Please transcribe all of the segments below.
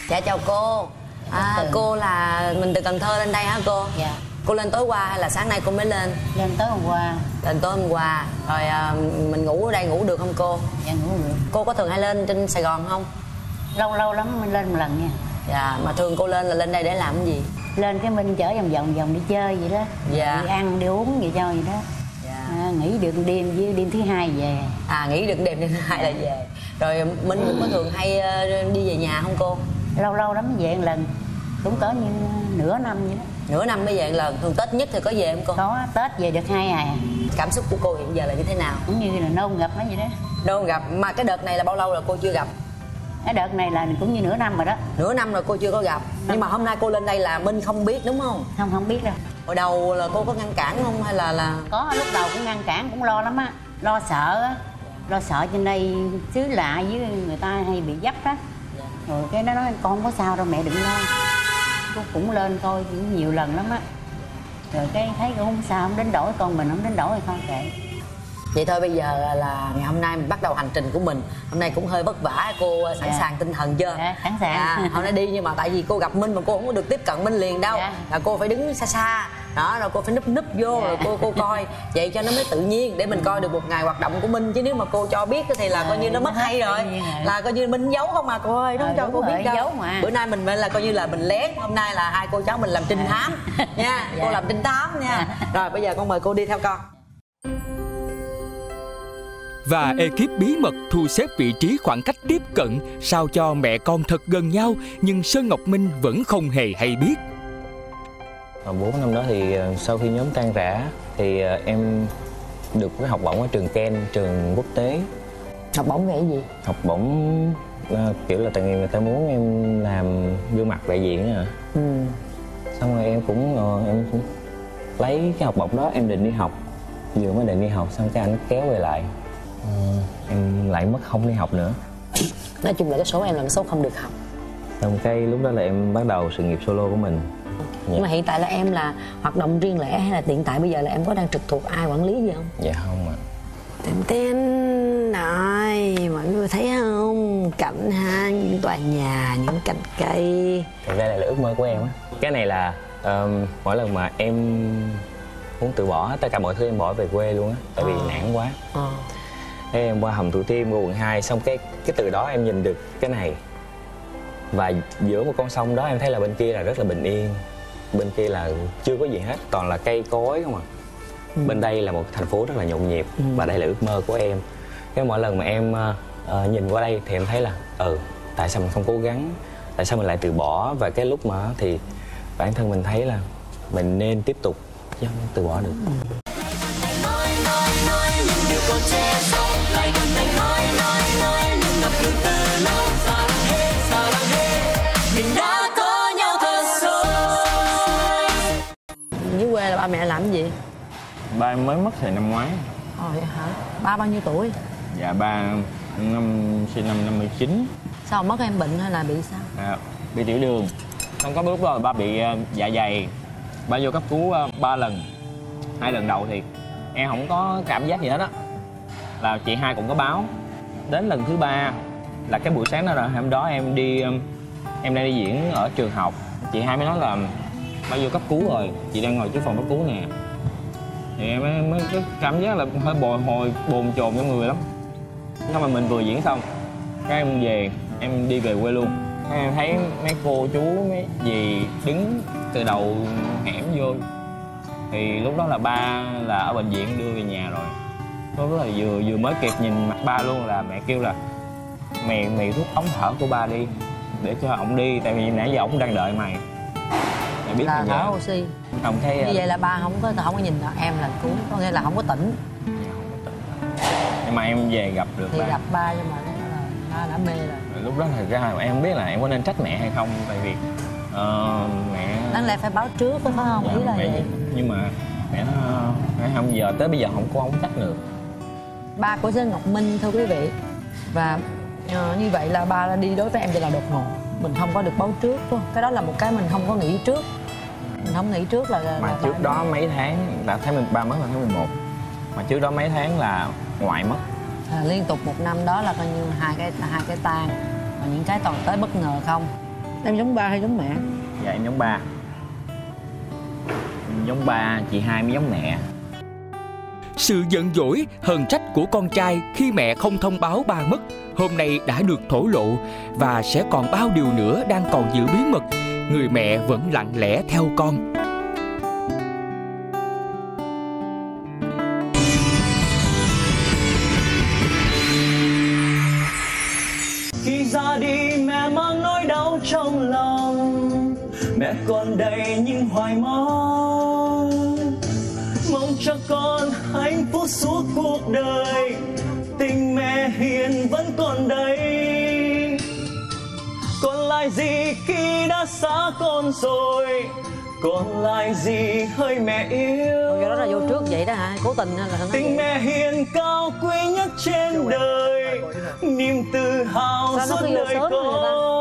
Dạ chào cô. Cô là mình từ Cần Thơ lên đây hả cô? Dạ. Cô lên tối qua hay là sáng nay cô mới lên? Lên tối hôm qua. Lên tối hôm qua. Rồi mình ngủ ở đây ngủ được không cô? Dạ ngủ được. Cô có thường hay lên trên Sài Gòn không? Lâu lâu lắm mới lên một lần nha. Dạ, mà thường cô lên là lên đây để làm cái gì? Lên cái mình chở vòng vòng đi chơi vậy đó. Dạ. Đi ăn đi uống vậy cho vậy đó. Dạ. Nghỉ được đêm với đêm thứ hai về. Nghỉ được đêm thứ hai là về. Rồi Minh cũng có thường hay đi về nhà không cô? Lâu lâu lắm mới về một lần. Cũng cỡ như nửa năm vậy đó. Nửa năm mới về một lần. Thường Tết nhất thì có về không cô? Có, Tết về được 2 ngày. Cảm xúc của cô hiện giờ là như thế nào? Cũng như là nôn gặp nó vậy đó. Nôn gặp. Mà cái đợt này là bao lâu là cô chưa gặp? Cái đợt này là cũng như nửa năm rồi đó. Nửa năm rồi cô chưa có gặp. Nhưng mà hôm nay cô lên đây là Minh không biết đúng không? Không biết đâu. Hồi đầu là cô có ngăn cản không hay là Có, lúc đầu cũng ngăn cản, cũng lo lắm á. Lo sợ á. Lo sợ trên đây xứ lạ với người ta hay bị dấp á. Rồi cái nó nói con không có sao đâu mẹ đừng lo. Cô cũng lên coi cũng nhiều lần lắm á. Rồi cái thấy cũng không sao, không đến đổi con mình, không đến đổi thì thôi kệ. Vậy thôi bây giờ là ngày hôm nay mình bắt đầu hành trình của mình. Hôm nay cũng hơi vất vả, cô sẵn sàng tinh thần chưa? Dạ, sẵn sàng. Hôm nay đi nhưng mà tại vì cô gặp Minh mà cô không có được tiếp cận Minh liền đâu. Là cô phải đứng xa xa. Đó, rồi cô phải núp vô rồi cô coi. Vậy cho nó mới tự nhiên để mình coi được một ngày hoạt động của Minh. Chứ nếu mà cô cho biết thì là coi như nó mất hay rồi. Là coi như Minh giấu không mà cô ơi, đúng cho cô biết đâu. Giấu mà. Bữa nay mình là coi như là mình lén. Hôm nay là hai cô cháu mình làm trinh thám nha. Cô làm trinh thám nha. Rồi bây giờ con mời cô đi theo con. Và ekip bí mật thu xếp vị trí khoảng cách tiếp cận sao cho mẹ con thật gần nhau, nhưng Sơn Ngọc Minh vẫn không hề hay biết. 4 năm đó thì sau khi nhóm tan rã thì em được cái học bổng ở trường Ken, trường quốc tế. Học bổng về cái gì? Học bổng kiểu là tại vì người ta muốn em làm gương mặt đại diện á. Xong rồi em cũng lấy cái học bổng đó em định đi học. Vừa mới định đi học xong cái anh kéo về lại. Em lại mất không đi học nữa. Nói chung là cái số em là cái số không được học. Xong cái lúc đó là em bắt đầu sự nghiệp solo của mình. Nhưng mà hiện tại là em là hoạt động riêng lẻ hay là hiện tại bây giờ là em có đang trực thuộc ai quản lý gì không? Dạ không ạ. Tên rồi, mọi người thấy không? Cảnh ha, những tòa nhà, những cành cây. Thực ra là ước mơ của em á. Cái này là mỗi lần mà em muốn từ bỏ tất cả mọi thứ em bỏ về quê luôn á. Tại vì nản quá. Thế em qua hầm Thủ Thiêm, qua quận 2. Xong cái từ đó em nhìn được cái này. Và giữa một con sông đó em thấy là bên kia là rất là bình yên. Bên kia là chưa có gì hết, toàn là cây cối không à. Bên đây là một thành phố rất là nhộn nhịp. Và đây là ước mơ của em. Cái mỗi lần mà em nhìn qua đây thì em thấy là tại sao mình không cố gắng, tại sao mình lại từ bỏ. Và cái lúc mà thì bản thân mình thấy là mình nên tiếp tục chứ không từ bỏ được. Dưới quê là ba mẹ làm cái gì? Ba em mới mất thì năm ngoái. Vậy hả? Ba bao nhiêu tuổi? Dạ ba sinh năm 59. Sao mất em bệnh hay là bị sao? Bị tiểu đường. Không có lúc đó là ba bị dạ dày. Ba vô cấp cứu 3 lần. 2 lần đầu thì em không có cảm giác gì hết á. Là chị hai cũng có báo. Đến lần thứ 3 là cái buổi sáng đó rồi, hôm đó em đang đi diễn ở trường học. Chị hai mới nói là ba vô cấp cứu rồi, chị đang ngồi trước phòng cấp cứu nè. Thì em mới cái cảm giác là hơi bồi hồi, bồn chồn trong người lắm. Xong mà mình vừa diễn xong, cái em về, em đi về quê luôn. Em thấy mấy cô chú, mấy dì đứng từ đầu hẻm vô. Thì lúc đó là ba là ở bệnh viện đưa về nhà rồi. Lúc đó là vừa mới kịp nhìn mặt ba luôn là mẹ kêu là mày rút ống thở của ba đi để cho ổng đi, tại vì nãy giờ ổng đang đợi mày. Mày biết là là thở oxy. Không thấy như vậy là ba không có nhìn em là cứu, có nghĩa là không có tỉnh. Nhưng mà em về gặp được thì ba. Gặp ba nhưng mà ba đã mê rồi. Lúc đó thật ra em không biết là em có nên trách mẹ hay không, tại vì mẹ đáng lẽ phải báo trước phải không? Ý là vậy. Nhưng mà mẹ không, giờ tới bây giờ không trách được. Ba của Sơn Ngọc Minh thưa quý vị. Và như vậy là ba đi đối với em thì là đột ngột, mình không có được báo trước thôi. Cái đó là một cái mình không có nghĩ trước. Mình không nghĩ trước là mà trước đó mấy tháng là ba mất là tháng 11. Mà trước đó mấy tháng là ngoại mất. Liên tục một năm đó là coi như hai cái tang, và những cái toàn tới bất ngờ không. Em giống ba hay giống mẹ? Dạ em giống ba. Em giống ba, chị hai mới giống mẹ. Sự giận dỗi, hờn trách của con trai khi mẹ không thông báo ba mất hôm nay đã được thổ lộ, và sẽ còn bao điều nữa đang còn giữ bí mật. Người mẹ vẫn lặng lẽ theo con. Khi ra đi mẹ mang nỗi đau trong lòng, mẹ còn đầy những hoài mong cho con hạnh phúc suốt cuộc đời. Tình mẹ hiền vẫn còn đây, còn lại gì khi đã xa con rồi, còn lại gì hơi mẹ yêu. Cái đó là vô trước vậy đó hả? Cố tình hay là nói tình vậy? Mẹ hiền cao quý nhất trên đời, niềm tự hào suốt đời con.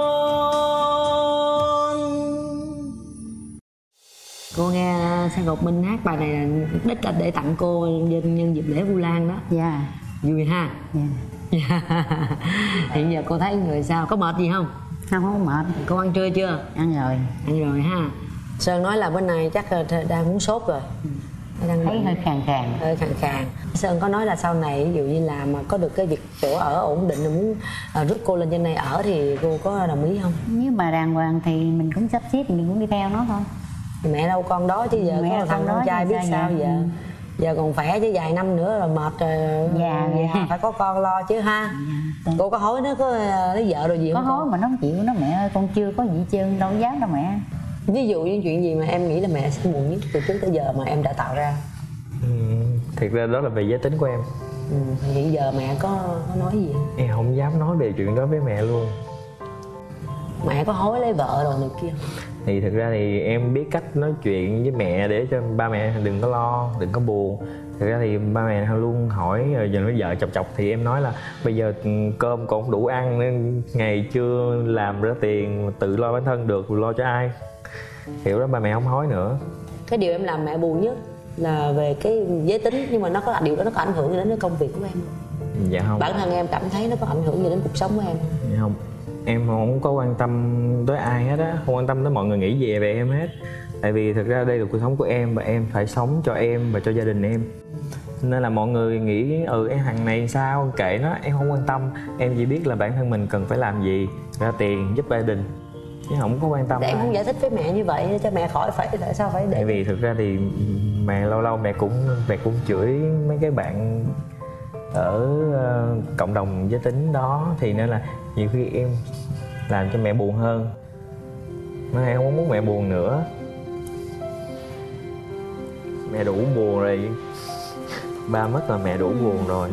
Cô nghe Sang Ngọc Minh hát bài này là đích là để tặng cô nhân dịp lễ Vu Lan đó. Dạ. Vui ha. Dạ. Hiện giờ cô thấy người sao? Có mệt gì không? Không mệt. Cô ăn trưa chưa? Ăn rồi. Ăn rồi ha. Sơn nói là bên này chắc đang muốn sốt rồi. Đang thấy hơi khàn khàn. Hơi khàn khàn. Sơn có nói là sau này ví dụ như là mà có được cái việc chỗ ở ổn định, muốn rước cô lên trên này ở thì cô có đồng ý không? Nếu mà đàng hoàng thì mình cũng sắp xếp, mình cũng đi theo nó thôi. Mẹ đâu con đó chứ giờ mẹ có thằng con trai biết sao giờ. Giờ còn khỏe chứ vài năm nữa là mệt rồi. Già phải có con lo chứ ha. Cô có hối nó có lấy vợ rồi gì có không? Có hối mà nó không chịu, nó mẹ ơi con chưa có gì trơn, đâu dám đâu mẹ. Ví dụ như chuyện gì mà em nghĩ là mẹ sẽ buồn nhất từ trước tới giờ mà em đã tạo ra? Thiệt ra đó là về giới tính của em. Hiện giờ mẹ có nói gì không? Em không dám nói về chuyện đó với mẹ luôn. Mẹ có hối lấy vợ rồi này kia không? Thì thực ra thì em biết cách nói chuyện với mẹ để cho ba mẹ đừng có lo, đừng có buồn. Thực ra thì ba mẹ luôn hỏi rồi giờ nói vợ chọc thì em nói là bây giờ cơm còn không đủ ăn nên ngày chưa làm ra tiền tự lo bản thân được, lo cho ai. Hiểu đó, ba mẹ không hối nữa. Cái điều em làm mẹ buồn nhất là về cái giới tính, nhưng mà nó có điều đó nó có ảnh hưởng gì đến cái công việc của em không? Dạ không. Bản thân em cảm thấy nó có ảnh hưởng gì đến cuộc sống của em không? Dạ không. Em không có quan tâm tới ai hết á, không quan tâm tới mọi người nghĩ gì về em hết. Tại vì thực ra đây là cuộc sống của em và em phải sống cho em và cho gia đình em. Nên là mọi người nghĩ em thằng này sao kệ nó, em không quan tâm. Em chỉ biết là bản thân mình cần phải làm gì, ra tiền giúp gia đình, chứ không có quan tâm. Để em không giải thích với mẹ như vậy cho mẹ khỏi phải tại sao phải để. Tại vì thực ra thì mẹ lâu lâu mẹ cũng chửi mấy cái bạn ở cộng đồng giới tính đó, thì nên là nhiều khi em làm cho mẹ buồn hơn. Nên em không muốn mẹ buồn nữa. Mẹ đủ buồn rồi. Ba mất là mẹ đủ buồn rồi.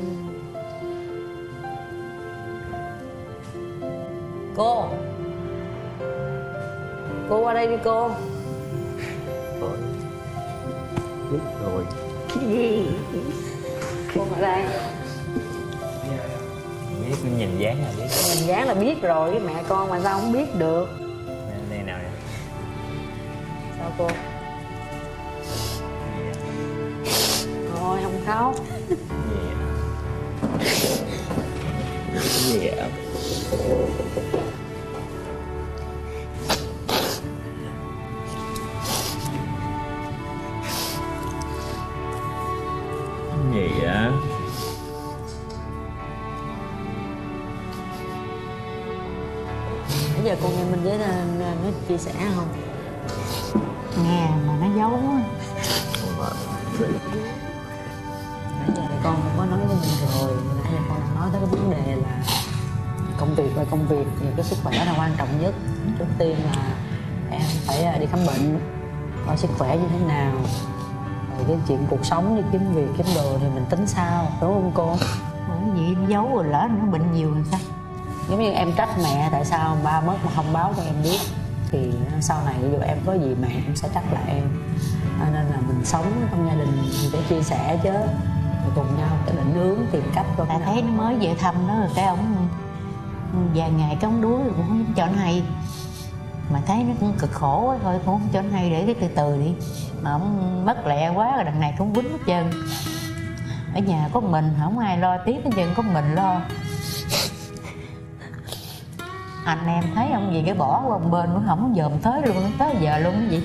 Cô qua đây đi cô. Biết rồi. Cái gì? Cô ở đây. Biết nhìn dáng là biết. Nhìn dáng là biết rồi, cái mẹ con mà sao không biết được. Đây nào nè. Sao cô? Thôi không khóc. Gì ạ? Gì vậy? Bây giờ cô nghe mình với nó chia sẻ không? Nghe mà nó giấu quá. Nãy giờ con cũng có nói với mình rồi. Nãy giờ con nói tới cái vấn đề là công việc và công việc thì cái sức khỏe là quan trọng nhất. Trước tiên là em phải đi khám bệnh, coi sức khỏe như thế nào. Rồi cái chuyện cuộc sống đi kiếm việc kiếm đồ thì mình tính sau, đúng không cô? Bởi vì nó giấu rồi lỡ nó bệnh nhiều rồi sao? Giống như em trách mẹ tại sao ba mất mà không báo cho em biết, thì sau này ví dụ em có gì mẹ cũng sẽ trách lại em. Nên là mình sống trong gia đình mình phải chia sẻ chứ, rồi cùng nhau cái định hướng tìm cách coi. Tại thấy nó mới về thăm nó rồi cái ông vài ngày cái ông đuối rồi cũng không cho nó hay. Mà thấy nó cũng cực khổ quá thôi cũng không cho nó hay, để cái từ từ đi. Mà ông mất lẹ quá rồi đằng này cũng quýnh hết trơn. Ở nhà có mình không ai lo tiếp hết trơn, có mình lo. Anh em thấy ông gì cái bỏ qua một bên, nó không dòm tới luôn, tới giờ luôn cái gì.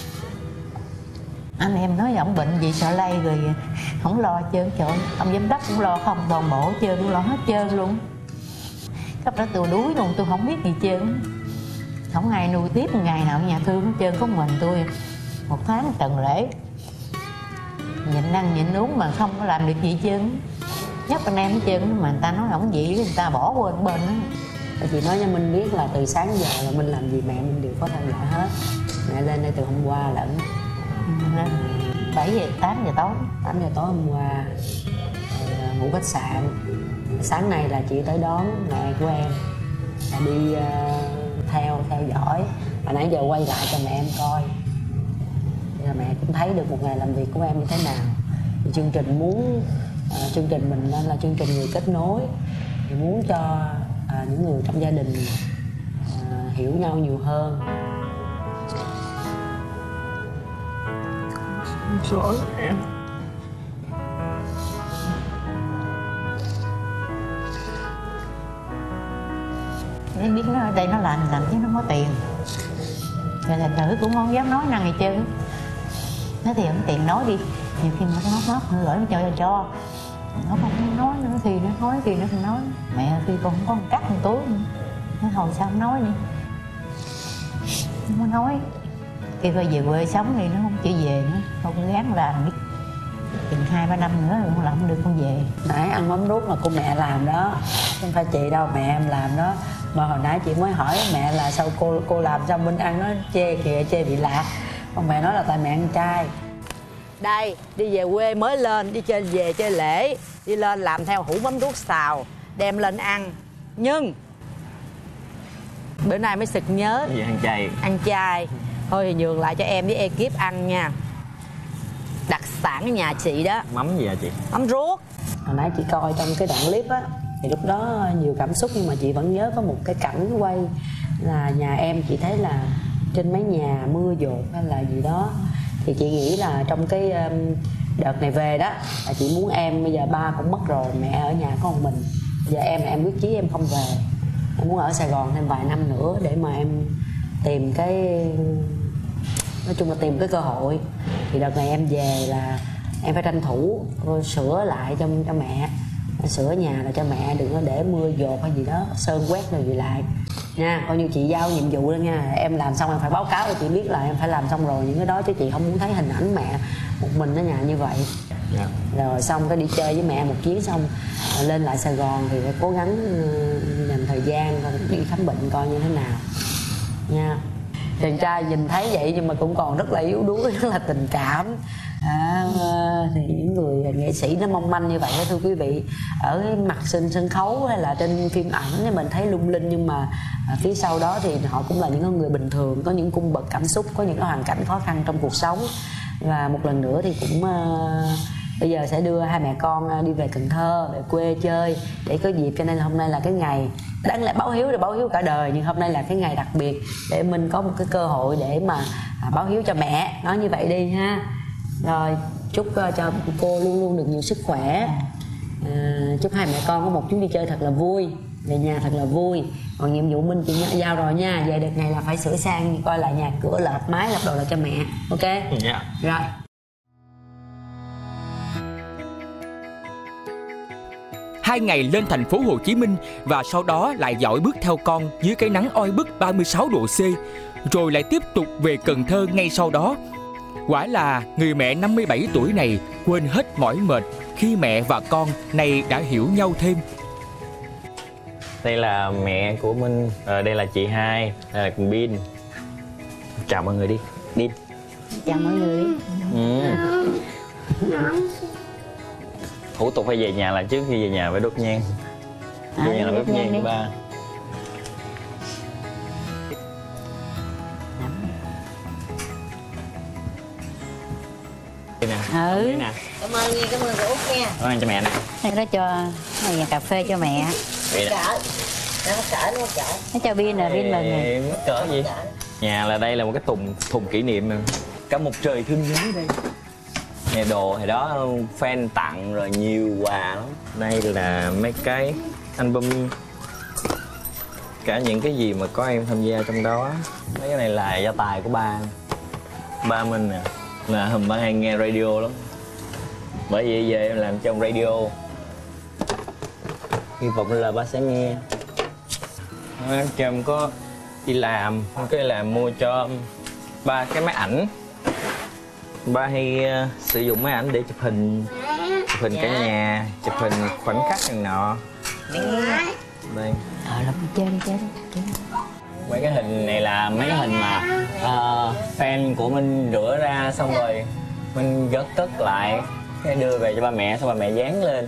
Anh em nói ông bệnh gì sợ lây rồi không lo trơn. Trời ơi, ông giám đốc cũng lo không, toàn bộ trơn cũng lo hết trơn luôn. Cấp đó tôi đuối luôn, tôi không biết gì trơn. Không ai nuôi tiếp một ngày nào ở nhà thương hết trơn, có mình tôi. Một tháng tuần lễ nhịn ăn nhịn uống mà không có làm được gì hết trơn. Nhắc anh em hết trơn mà người ta nói không vậy, người ta bỏ quên bên đó. Chị nói cho Minh biết là từ sáng giờ là Minh làm gì mẹ Minh đều có theo dõi hết. Mẹ lên đây từ hôm qua lẫn 7 giờ 8 giờ tối 8 giờ tối hôm qua ngủ khách sạn. Sáng nay là chị tới đón mẹ của em là đi theo dõi, và nãy giờ quay lại cho mẹ em coi. Là mẹ cũng thấy được một ngày làm việc của em như thế nào. Thì chương trình mình nên là chương trình người kết nối, thì muốn cho những người trong gia đình hiểu nhau nhiều hơn. Sorry em. Em biết nó ở đây nó làm chứ nó có tiền. Rồi thành thử cũng không dám nói năng gì trơn. Nói thì không tiền nói đi. Nhiều khi mà nó gửi nó cho. Nó không nói nữa thì nó nói, thì nó không nói. Mẹ khi con không có một cắt một túi nữa. Nó hồi sao không nói đi. Không có nói. Khi phải về quê sống thì nó không chịu về nữa. Không có gán làm đi. Chừng 2-3 năm nữa rồi con làm không được con về. Nãy ăn mắm ruốc là cô mẹ làm đó, không phải chị đâu, mẹ em làm đó. Mà hồi nãy chị mới hỏi mẹ là sao cô làm sao Minh ăn, nó chê kìa, chê bị lạc. Còn mẹ nói là tại mẹ ăn chay. Đây, đi về quê mới lên, đi chơi về chơi lễ, đi lên làm theo hũ mắm ruốc xào, đem lên ăn. Nhưng bữa nay mới sực nhớ Gì ăn chay? Ăn chay. Thôi thì nhường lại cho em với ekip ăn nha. Đặc sản ở nhà chị đó. Mắm gì hả chị? Mắm ruốc. Hồi nãy chị coi trong cái đoạn clip á, thì lúc đó nhiều cảm xúc, nhưng mà chị vẫn nhớ có một cái cảnh quay là nhà em, chị thấy là trên mái nhà mưa dột hay là gì đó. Thì chị nghĩ là trong cái đợt này về đó là chị muốn em, bây giờ ba cũng mất rồi, mẹ ở nhà có một mình. Giờ em quyết chí em không về, em muốn ở Sài Gòn thêm vài năm nữa để mà em tìm cái, nói chung là tìm cái cơ hội. Thì đợt này em về là em phải tranh thủ sửa lại cho mẹ, sửa nhà là cho mẹ, đừng có để mưa dột hay gì đó, sơn quét rồi gì lại nha. Coi như chị giao nhiệm vụ đó nha, em làm xong em phải báo cáo cho chị biết là em phải làm xong rồi những cái đó, chứ chị không muốn thấy hình ảnh mẹ một mình ở nhà như vậy. Rồi xong cái đi chơi với mẹ một chuyến xong lên lại Sài Gòn thì phải cố gắng dành thời gian đi khám bệnh coi như thế nào nha. Chàng trai nhìn thấy vậy nhưng mà cũng còn rất là yếu đuối, rất là tình cảm. Thì những người nghệ sĩ nó mong manh như vậy đó, thưa quý vị. Ở cái mặt sân khấu hay là trên phim ảnh thì mình thấy lung linh, nhưng mà phía sau đó thì họ cũng là những người bình thường, có những cung bậc cảm xúc, có những cái hoàn cảnh khó khăn trong cuộc sống. Và một lần nữa thì cũng bây giờ sẽ đưa hai mẹ con đi về Cần Thơ, về quê chơi để có dịp, cho nên là hôm nay là cái ngày đáng lẽ báo hiếu thì báo hiếu cả đời, nhưng hôm nay là cái ngày đặc biệt để mình có một cái cơ hội để mà báo hiếu cho mẹ, nói như vậy đi ha. Rồi chúc cho cô luôn luôn được nhiều sức khỏe, chúc hai mẹ con có một chuyến đi chơi thật là vui, về nhà thật là vui. Còn nhiệm vụ Minh chị giao rồi nha, về đợt này là phải sửa sang, coi lại nhà cửa, lợp mái, lợp đồ lại cho mẹ, ok? Dạ. Rồi. Hai ngày lên thành phố Hồ Chí Minh và sau đó lại dõi bước theo con dưới cái nắng oi bức 36 độ C, rồi lại tiếp tục về Cần Thơ ngay sau đó. Quả là người mẹ 57 tuổi này quên hết mỏi mệt khi mẹ và con này đã hiểu nhau thêm. Đây là mẹ của Minh, đây là chị hai, đây là con Bin. Chào mọi người đi, Bin. Chào mọi người. Thủ tục phải về nhà là trước khi về nhà phải đốt nhang. Về nhà là đốt nhang với ba. Đây nè. Nè. Cảm ơn Nhi, cảm ơn cô Út nha. Cảm ơn cho mẹ nè. Đây đó cho này cà phê cho mẹ. Vậy nè. Nó cho Bin là Bin mừng nè. Mất cỡ gì? Nhà là đây là một cái thùng kỷ niệm nè. Cả một trời thương nhớ đây. Nè đồ hồi đó fan tặng rồi nhiều quà lắm. Đây là mấy cái album cả những cái gì mà có em tham gia trong đó. Mấy cái này là gia tài của ba Minh nè, là hùm ba hay nghe radio lắm, bởi vì về em làm trong radio, hy vọng là ba sẽ nghe. Em có đi làm, cái làm mua cho ba cái máy ảnh. Ba hay sử dụng máy ảnh để chụp hình cả nhà, chụp hình khoảnh khắc này nọ. Đây. Làm chơi đi. Mấy cái hình này là mấy cái hình mà fan của Minh rửa ra xong rồi Minh cất lại, cái đưa về cho ba mẹ, xong ba mẹ dán lên.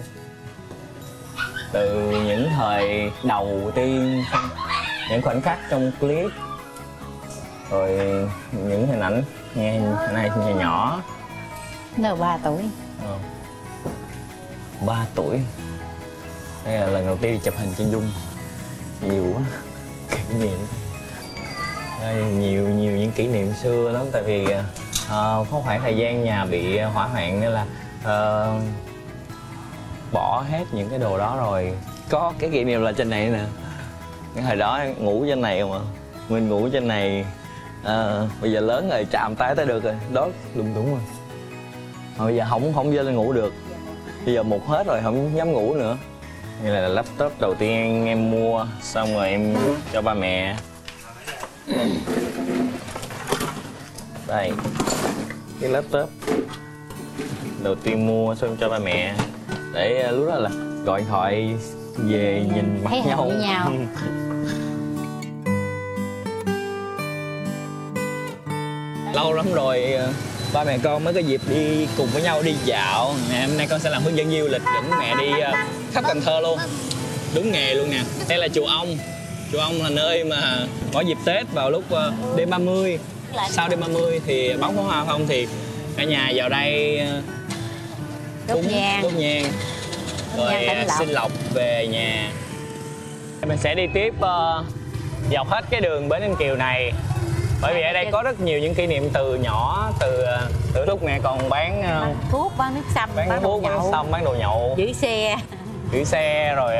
Từ những thời đầu tiên, những khoảnh khắc trong clip, rồi những hình ảnh nghe này nhỏ. Nó 3 tuổi. 3 tuổi. Đây là lần đầu tiên đi chụp hình trên Dung. Nhiều quá, kỷ niệm. Đây, nhiều những kỷ niệm xưa lắm, tại vì có khoảng thời gian nhà bị hỏa hoạn nên là bỏ hết những cái đồ đó rồi. Có cái kỷ niệm là trên này nè, cái hồi đó ngủ trên này mà mình ngủ trên này. Bây giờ lớn rồi chạm tay tới được rồi, đó đúng rồi. Mà bây giờ không vô lên ngủ được, bây giờ một hết rồi không dám ngủ nữa. Đây là laptop đầu tiên em mua, xong rồi em cho ba mẹ. Đây, cái laptop đầu tiên mua xong cho ba mẹ, để lúc đó là gọi điện thoại về nhìn mặt nhau. Với nhau. Lâu lắm rồi ba mẹ con mới có dịp đi cùng với nhau đi dạo. Hôm nay con sẽ làm hướng dẫn viên du lịch dẫn mẹ đi khắp Cần Thơ luôn. Đúng nghề luôn nè. Đây là chùa Ông. Chùa Ông là nơi mà mỗi dịp Tết vào lúc đêm 30, sau đêm 30 thì bắn pháo hoa không thì cả nhà vào đây đốt nhang rồi xin lộc về nhà. Mình sẽ đi tiếp dọc hết cái đường Bến Ninh Kiều này, bởi vì ở đây có rất nhiều những kỷ niệm từ nhỏ, từ lúc mẹ còn bán thuốc, bán nước sâm, bán thuốc, bán sâm, bán đồ nhậu, giữ xe rồi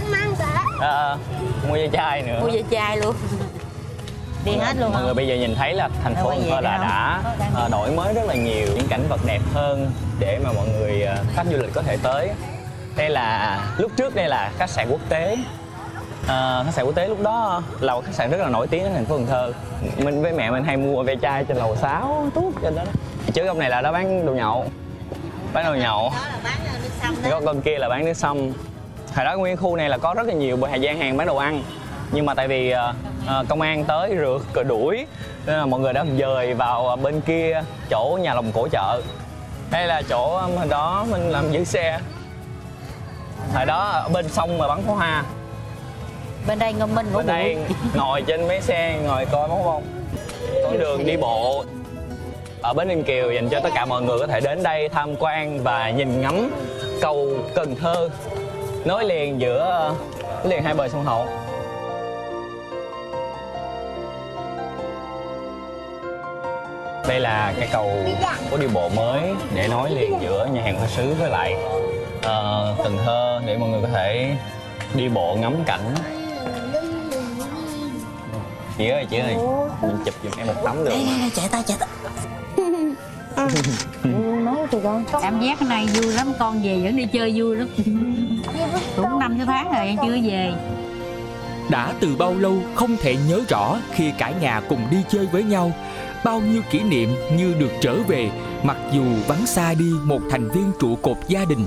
mua dây chai nữa, mua dây chai luôn, đi hết luôn. Mọi người bây giờ nhìn thấy là thành phố Cần Thơ là đã đổi mới rất là nhiều, những cảnh vật đẹp hơn để mà mọi người khách du lịch có thể tới. Đây là lúc trước đây là khách sạn quốc tế. Khách sạn quốc tế lúc đó là một khách sạn rất là nổi tiếng ở thành phố Cần Thơ. Mình với mẹ mình hay mua ve chai trên lầu 6 tuốt trên đó. Trước ông này là nó bán đồ nhậu. Đó là bán nước sâm đó. Có con kia là bán nước sâm. Hồi đó nguyên khu này là có rất là nhiều gian hàng bán đồ ăn. Nhưng mà tại vì công an tới rượt rồi đuổi nên là mọi người đã dời vào bên kia chỗ nhà lòng cổ chợ. Đây là chỗ hồi đó mình làm giữ xe. Hồi đó ở bên sông mà bắn pháo hoa. Bên đây Ngâm Minh bên đây ngồi trên mấy xe ngồi coi bắn pháo. Có đường đi bộ ở Bến Ninh Kiều dành cho tất cả mọi người có thể đến đây tham quan và nhìn ngắm cầu Cần Thơ nối liền hai bờ sông Hậu. Đây là cái cầu có đi bộ mới để nối liền giữa nhà hàng Hoa Sứ với lại Cần Thơ để mọi người có thể đi bộ ngắm cảnh. Chị ơi, mình chụp giùm em một tấm được. Chạy tay. Nói thì con cảm giác cái này vui lắm, con về vẫn đi chơi vui lắm. Cũng 5-6 tháng rồi em chưa về. Đã từ bao lâu không thể nhớ rõ khi cả nhà cùng đi chơi với nhau. Bao nhiêu kỷ niệm như được trở về, mặc dù vắng xa đi một thành viên trụ cột gia đình.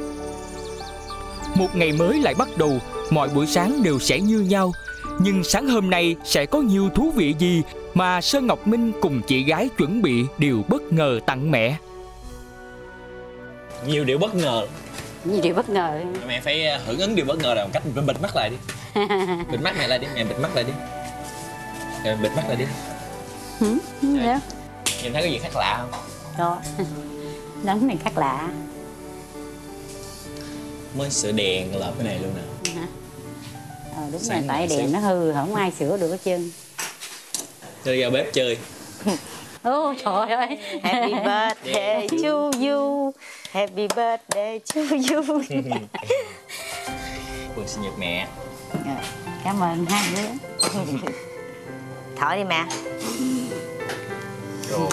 Một ngày mới lại bắt đầu, mọi buổi sáng đều sẽ như nhau. Nhưng sáng hôm nay sẽ có nhiều thú vị gì mà Sơn Ngọc Minh cùng chị gái chuẩn bị điều bất ngờ tặng mẹ. Nhiều điều bất ngờ. Nhiều điều bất ngờ. Mẹ phải hưởng ứng điều bất ngờ là bằng cách mình bịt mắt lại đi. Bịt mắt mẹ lại đi, mẹ bịt mắt lại đi. Mẹ bịt mắt lại đi. Dạ. Nhìn thấy cái gì khác lạ không? Có. Nắng này khác lạ. Mới sửa đèn là cái này luôn nè. Đúng rồi, tại đèn nó hư, không ai sửa được hết trơn. Cho đi ra bếp chơi. Ôi trời ơi. Happy birthday to you. Happy birthday to you. Mừng sinh nhật mẹ. Cảm ơn hai đứa. Thở đi mẹ. Rồi.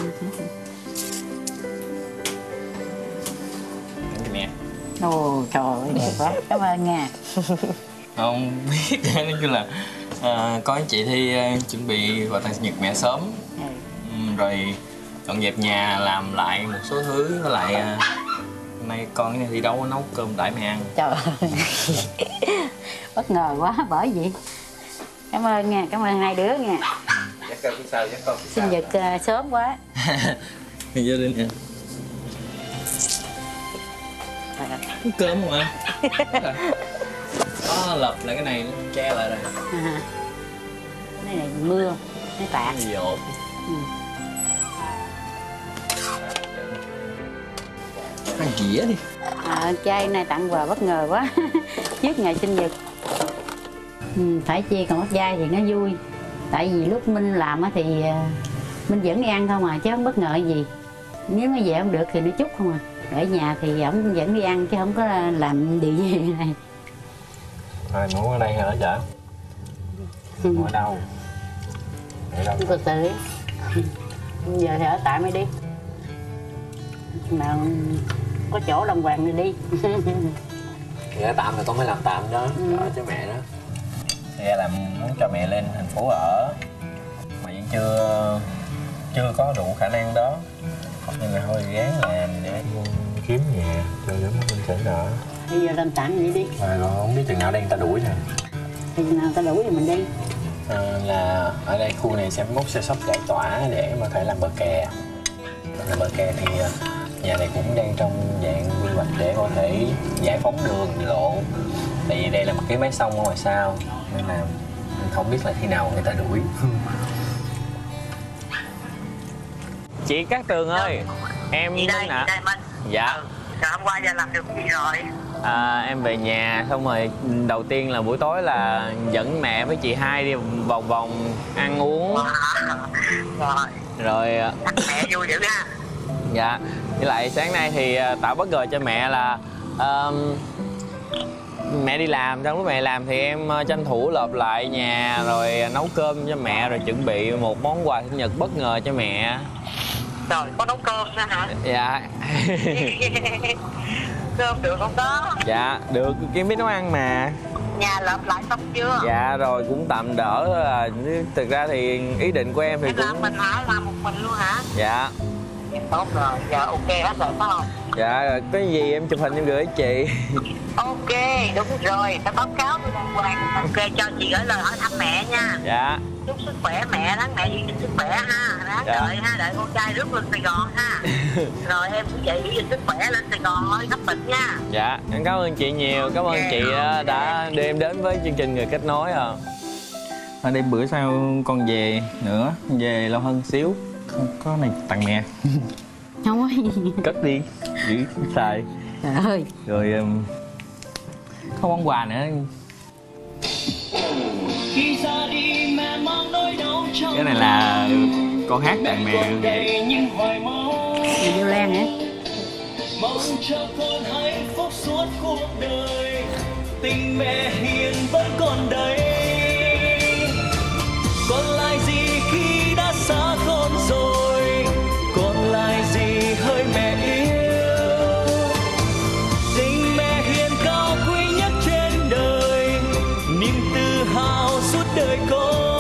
Mẹ. Ồ trời ơi đẹp quá, cảm ơn nha. Không biết nói chung là có anh chị Thi chuẩn bị quà tặng sinh nhật mẹ sớm. Rồi dọn dẹp nhà, làm lại một số thứ, với lại hôm nay con này thì đâu có nấu cơm đãi mẹ ăn. Trời ơi. Bất ngờ quá bởi vậy. Cảm ơn nha, cảm ơn hai đứa nha. Chắc con phía sau, chắc con phía Sinh nhật sớm quá. gia đình nha. Cơm không ạ? Đó, lật lại cái này, che lại rồi. Cái này mưa, nó tạt. Dột. Ăn dĩa đi. Trai này tặng quà bất ngờ quá. Trước ngày sinh nhật. Phải chi còn mất dai thì nó vui. Tại vì lúc Minh làm thì Minh vẫn đi ăn không à, chứ không bất ngờ gì. Nếu mà về không được thì nó chút không à. Ở nhà thì ổng vẫn đi ăn chứ không có làm điều gì này. Rồi muốn ở đây hay ở chợ? Ở đâu? Ở đâu? Từ từ. Giờ thì ở tạm đi đi. Nào có chỗ đồng hoàng thì đi. Ở tạm thì con phải làm tạm đó, ở cho mẹ đó. Nghe là muốn cho mẹ lên thành phố ở, mà vẫn chưa có đủ khả năng đó. Nhưng mà thôi gán làm để kiếm nhà cho giống mình sẽ đỡ. Bây giờ làm tạm vậy đi. Rồi không biết chừng nào đây người ta đuổi nè. Thì chừng nào ta đuổi thì mình đi. Là ở đây khu này sẽ mốt sẽ sắp giải tỏa để mà thể làm bờ kè. Làm bờ kè thì nhà này cũng đang trong dạng quy hoạch để có thể giải phóng đường lộ. Tại vì đây là một cái mé sông ở ngoài sau nên là mình không biết là khi nào người ta đuổi. Chị Cát Tường ơi, em Minh ạ. Dạ. Rồi hôm qua giờ làm được gì rồi? Em về nhà xong rồi đầu tiên là buổi tối là dẫn mẹ với chị hai đi vòng vòng ăn uống. Rồi mẹ vui dữ ha. Dạ. Với lại sáng nay thì tạo bất ngờ cho mẹ là mẹ đi làm, trong lúc mẹ làm thì em tranh thủ lợp lại nhà rồi nấu cơm cho mẹ rồi chuẩn bị một món quà sinh nhật bất ngờ cho mẹ. Rồi có nấu cơm nữa hả? Dạ. Cơm được không đó? Dạ được, em biết nấu ăn mà. Nhà lợp lại xong chưa? Dạ rồi cũng tạm đỡ thôi à. Thực ra thì ý định của em thì cũng làm mình hả? Làm một mình luôn hả? Dạ. Tốt rồi, giờ ok hết rồi phải không? Dạ, có gì em chụp hình em gửi chị. Ok, đúng rồi, tao báo cáo với đàng hoàng. Ok, cho chị gửi lời hỏi thăm mẹ nha. Dạ. Chúc sức khỏe mẹ, đáng mẹ giữ gìn sức khỏe ha. Đáng đợi ha, đợi con trai rước lên Sài Gòn ha. Rồi em cũng vậy, giữ gìn sức khỏe lên Sài Gòn thôi, khắp bệnh nha. Dạ, em cảm ơn chị nhiều, cảm ơn chị đã đưa em đến với chương trình Người Kết Nối à. Ở đây bữa sau con về nữa, về lâu hơn xíu. Có này tặng mẹ. Không có gì. Cất đi, giữ xài. Trời ơi. Rồi có món quà nữa. Cái này là con hát tặng mẹ vậy. Mẹ vô Lan hả? Mong cho con hạnh phúc suốt cuộc đời, tình mẹ hiền vẫn còn đây. Còn lại gì khi đã xa con rồi, còn lại gì hơi mẹ yêu. Tình mẹ hiền cao quý nhất trên đời, niềm tự hào suốt đời con.